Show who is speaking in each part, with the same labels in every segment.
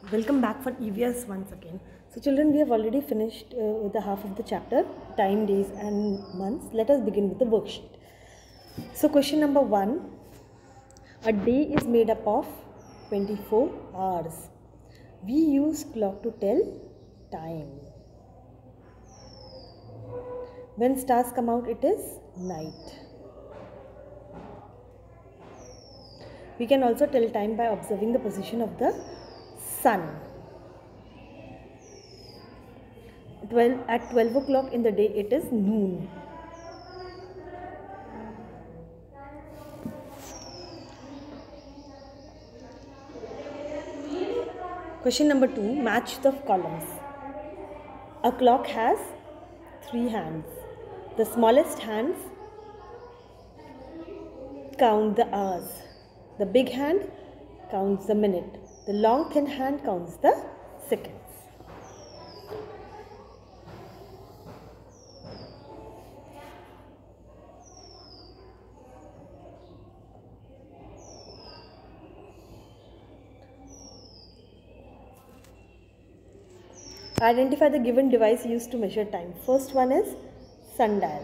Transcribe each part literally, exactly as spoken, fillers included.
Speaker 1: Welcome back for E V S once again. So children, we have already finished uh, with the half of the chapter, time, days and months. Let us begin with the worksheet. So question number one, a day is made up of twenty-four hours. We use clock to tell time. When stars come out, it is night. We can also tell time by observing the position of the sun. twelve at twelve o'clock in the day, it is noon. Question number two, match the columns. A clock has three hands. The smallest hands count the hours. The big hand counts the minute. The long thin hand counts the seconds. Identify the given device used to measure time. First one is sundial.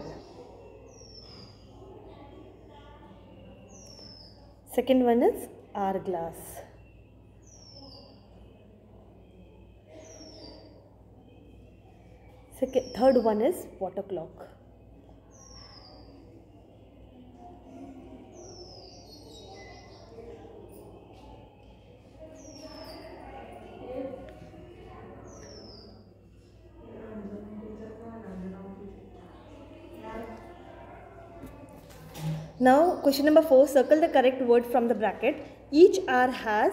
Speaker 1: Second one is hourglass. Second, third one is water clock. Now question number four, circle the correct word from the bracket. Each hour has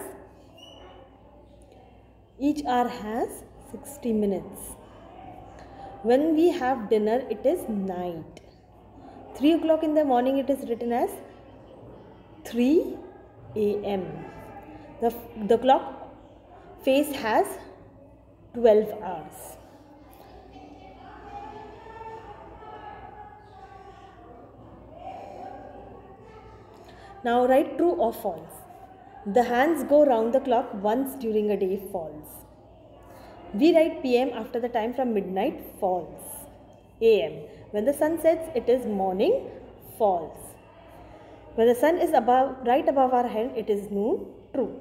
Speaker 1: each hour has sixty minutes. When we have dinner, it is night. three o'clock in the morning, it is written as three A M The, the clock face has twelve hours. Now write true or false. The hands go round the clock once during a day, false. We write P M after the time from midnight, false. A M When the sun sets, it is morning, false. When the sun is above, right above our head, it is noon, true.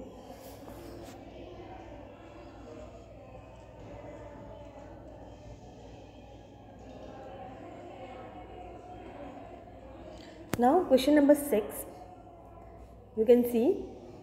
Speaker 1: Now question number six. You can see,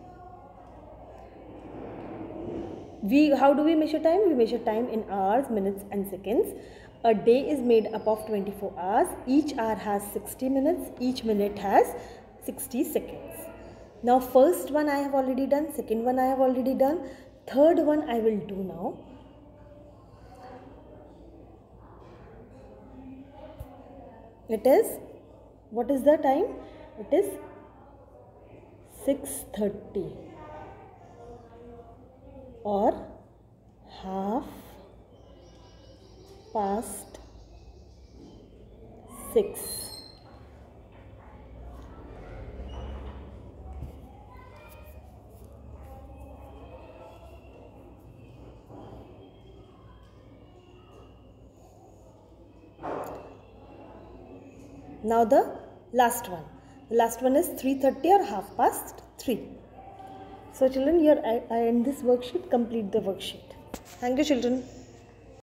Speaker 1: we how do we measure time? We measure time in hours, minutes and seconds. A day is made up of twenty-four hours. Each hour has sixty minutes. Each minute has sixty seconds. Now first one I have already done. Second one I have already done. Third one I will do now. It is, what is the time? It is six thirty or half past six. Now the last one. The last one is three thirty or half past three. So children, here I, I end this worksheet. Complete the worksheet. Thank you children.